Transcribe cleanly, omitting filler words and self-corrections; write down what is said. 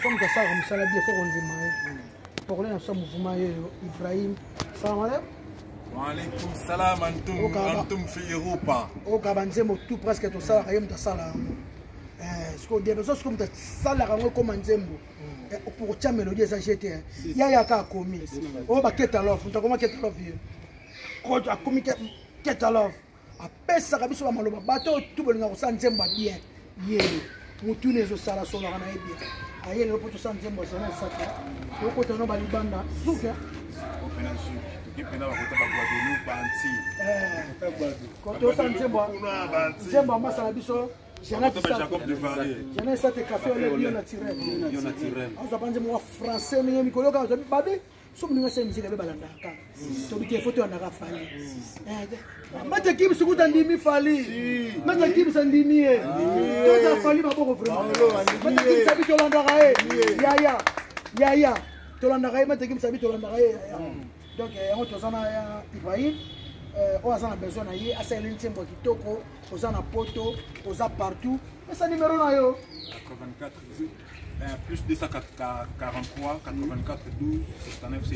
comme ça comme ça la bien faut qu'on démarre pour les ensemble mouvement Ibrahim salam alaikum wa alaikum salam antum fi Europa o kabanzemo tout presque tout ça rien de ça là ce qu'on dit parce que comme ça là comme nzembo pour tia mélodie ça j'étais ya ka komi o ba keta love on comment keta love ko a komi keta love a pesa kabisa ba maloba bato tout bolinga ko sa nzembo bien ye mutu nezo sala solo kana bien aye le poto sa nzembo ça na ça ko ko tono ba libanda zuka o pena su ki pena ba ko ta ba Guadeloupe banti ko to sa nzembo masala biso Jacob de Varé. J'en ai ça café au naturel. On va prendre moi français mais mi koloka babe so mninga sa musique be balanda ka. To bi photo na ka fali. Mata kim sukuta ndimi fali. Mata kim sa ndimi e. To ta fali ba boko vraiment. Mata kim sabi to landa ka e. Ya. To landa ka e mata kim sabi to landa ka e. Donc on to sana Ibrahim on a besoin d'aller à Saint-Lintien Kitoko, aux en poto, aux a partout. Mais ça numéro là yo 84 plus 243 84 12 69